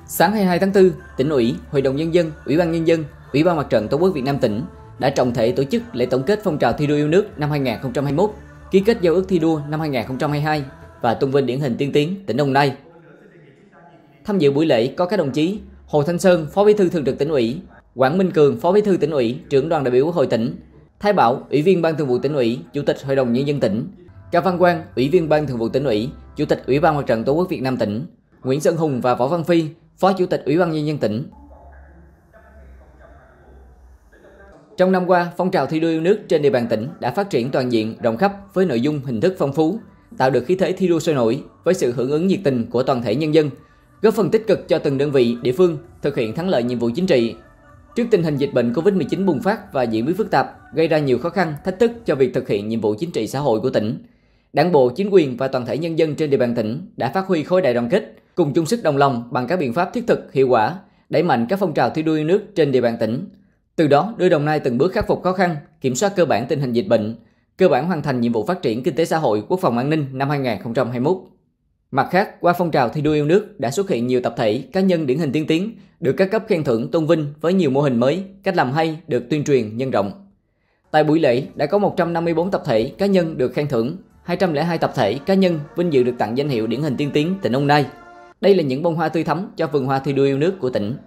Sáng 22 tháng 4, Tỉnh ủy, Hội đồng Nhân dân, Ủy ban Nhân dân, Ủy ban Mặt trận Tổ quốc Việt Nam tỉnh đã trọng thể tổ chức lễ tổng kết phong trào thi đua yêu nước năm 2021, ký kết giao ước thi đua năm 2022 và tôn vinh điển hình tiên tiến tỉnh Đồng Nai. Tham dự buổi lễ có các đồng chí Hồ Thanh Sơn, Phó Bí thư Thường trực Tỉnh ủy, Quảng Minh Cường, Phó Bí thư Tỉnh ủy, Trưởng đoàn đại biểu Quốc hội tỉnh, Thái Bảo, Ủy viên Ban Thường vụ Tỉnh ủy, Chủ tịch Hội đồng Nhân dân tỉnh, Cao Văn Quang, Ủy viên Ban Thường vụ Tỉnh ủy, Chủ tịch Ủy ban Mặt trận Tổ quốc Việt Nam tỉnh, Nguyễn Sơn Hùng và Võ Văn Phi, Phó Chủ tịch Ủy ban Nhân dân tỉnh. Trong năm qua, phong trào thi đua yêu nước trên địa bàn tỉnh đã phát triển toàn diện, rộng khắp với nội dung, hình thức phong phú, tạo được khí thế thi đua sôi nổi với sự hưởng ứng nhiệt tình của toàn thể nhân dân, góp phần tích cực cho từng đơn vị, địa phương thực hiện thắng lợi nhiệm vụ chính trị. Trước tình hình dịch bệnh Covid-19 bùng phát và diễn biến phức tạp, gây ra nhiều khó khăn, thách thức cho việc thực hiện nhiệm vụ chính trị xã hội của tỉnh, Đảng bộ, chính quyền và toàn thể nhân dân trên địa bàn tỉnh đã phát huy khối đại đoàn kết, cùng chung sức đồng lòng bằng các biện pháp thiết thực, hiệu quả, đẩy mạnh các phong trào thi đua yêu nước trên địa bàn tỉnh. Từ đó đưa Đồng Nai từng bước khắc phục khó khăn, kiểm soát cơ bản tình hình dịch bệnh, cơ bản hoàn thành nhiệm vụ phát triển kinh tế xã hội, quốc phòng an ninh năm 2021. Mặt khác, qua phong trào thi đua yêu nước đã xuất hiện nhiều tập thể, cá nhân điển hình tiên tiến được các cấp khen thưởng tôn vinh với nhiều mô hình mới, cách làm hay được tuyên truyền nhân rộng. Tại buổi lễ đã có 154 tập thể, cá nhân được khen thưởng, 202 tập thể, cá nhân vinh dự được tặng danh hiệu điển hình tiên tiến tỉnh Đồng Nai. Đây là những bông hoa tươi thắm cho vườn hoa thi đua yêu nước của tỉnh.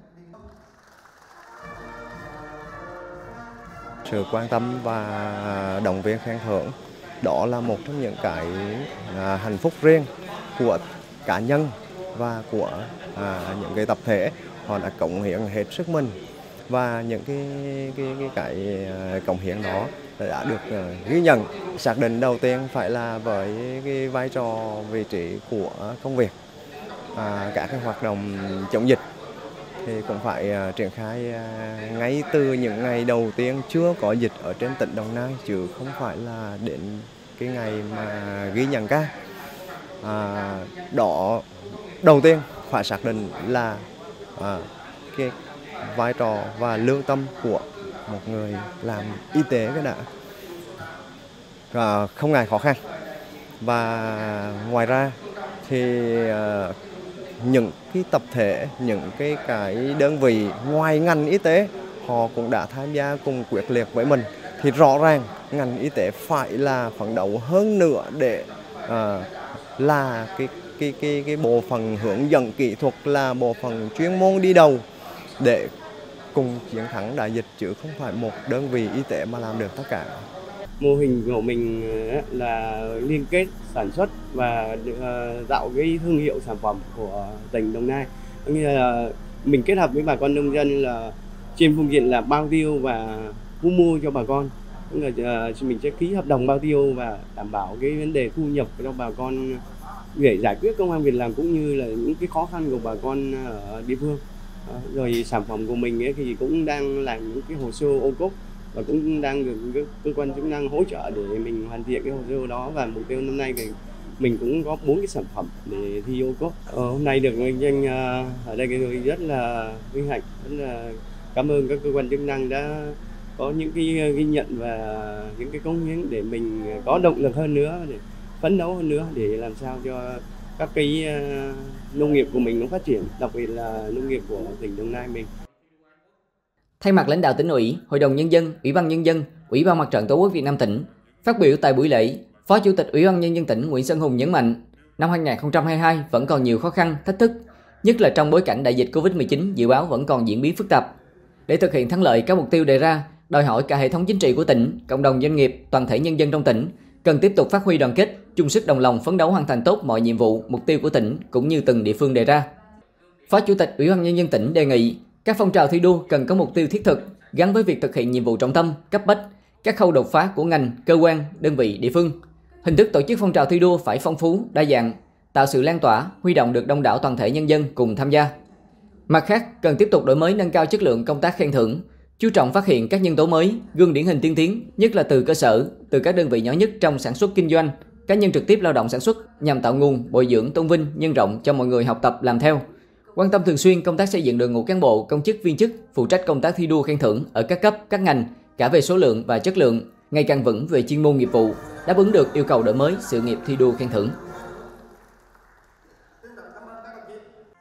Sự quan tâm và động viên khen thưởng đó là một trong những cái hạnh phúc riêng của cá nhân và của những cái tập thể. Họ đã cống hiến hết sức mình và những cái cống hiến đó đã được ghi nhận. Xác định đầu tiên phải là với cái vai trò, vị trí của công việc, các cái hoạt động chống dịch thì cũng phải triển khai ngay từ những ngày đầu tiên chưa có dịch ở trên tỉnh Đồng Nai, chứ không phải là đến cái ngày mà ghi nhận ca. Đó đầu tiên phải xác định là cái vai trò và lương tâm của một người làm y tế cái đã, không ngại khó khăn. Và ngoài ra thì những cái tập thể, những cái đơn vị ngoài ngành y tế họ cũng đã tham gia cùng quyết liệt với mình, thì rõ ràng ngành y tế phải là phấn đấu hơn nữa để là cái bộ phận hướng dẫn kỹ thuật, là bộ phận chuyên môn đi đầu để cùng chiến thắng đại dịch, chứ không phải một đơn vị y tế mà làm được tất cả. Mô hình của mình là liên kết sản xuất và tạo cái thương hiệu sản phẩm của tỉnh Đồng Nai. Nghĩa là mình kết hợp với bà con nông dân là trên phương diện là bao tiêu và thu mua cho bà con. Tức là mình sẽ ký hợp đồng bao tiêu và đảm bảo cái vấn đề thu nhập cho bà con để giải quyết công an việc làm cũng như là những cái khó khăn của bà con ở địa phương. Rồi sản phẩm của mình ấy thì cũng đang làm những cái hồ sơ ô cốp và cũng đang được cơ quan chức năng hỗ trợ để mình hoàn thiện cái hồ sơ đó, và mục tiêu năm nay thì mình cũng có 4 cái sản phẩm để thi ô cốp. Hôm nay được vinh danh ở đây tôi rất là vinh hạnh, rất là cảm ơn các cơ quan chức năng đã có những cái ghi nhận và những cái cống hiến để mình có động lực hơn nữa, để phấn đấu hơn nữa để làm sao cho các cái nông nghiệp của mình nó phát triển, đặc biệt là nông nghiệp của tỉnh Đồng Nai mình. Thay mặt lãnh đạo Tỉnh ủy, Hội đồng Nhân dân, Ủy ban Nhân dân, Ủy ban Mặt trận Tổ quốc Việt Nam tỉnh, phát biểu tại buổi lễ, Phó Chủ tịch Ủy ban Nhân dân tỉnh Nguyễn Sơn Hùng nhấn mạnh, năm 2022 vẫn còn nhiều khó khăn, thách thức, nhất là trong bối cảnh đại dịch Covid-19 dự báo vẫn còn diễn biến phức tạp. Để thực hiện thắng lợi các mục tiêu đề ra, đòi hỏi cả hệ thống chính trị của tỉnh, cộng đồng doanh nghiệp, toàn thể nhân dân trong tỉnh cần tiếp tục phát huy đoàn kết, chung sức đồng lòng phấn đấu hoàn thành tốt mọi nhiệm vụ, mục tiêu của tỉnh cũng như từng địa phương đề ra. Phó Chủ tịch Ủy ban Nhân dân tỉnh đề nghị các phong trào thi đua cần có mục tiêu thiết thực gắn với việc thực hiện nhiệm vụ trọng tâm, cấp bách, các khâu đột phá của ngành, cơ quan, đơn vị, địa phương. Hình thức tổ chức phong trào thi đua phải phong phú, đa dạng, tạo sự lan tỏa, huy động được đông đảo toàn thể nhân dân cùng tham gia. Mặt khác, cần tiếp tục đổi mới nâng cao chất lượng công tác khen thưởng, chú trọng phát hiện các nhân tố mới, gương điển hình tiên tiến, nhất là từ cơ sở, từ các đơn vị nhỏ nhất trong sản xuất kinh doanh, cá nhân trực tiếp lao động sản xuất nhằm tạo nguồn, bồi dưỡng, tôn vinh, nhân rộng cho mọi người học tập làm theo. Quan tâm thường xuyên công tác xây dựng đội ngũ cán bộ, công chức, viên chức phụ trách công tác thi đua khen thưởng ở các cấp, các ngành, cả về số lượng và chất lượng, ngày càng vững về chuyên môn nghiệp vụ, đáp ứng được yêu cầu đổi mới sự nghiệp thi đua khen thưởng.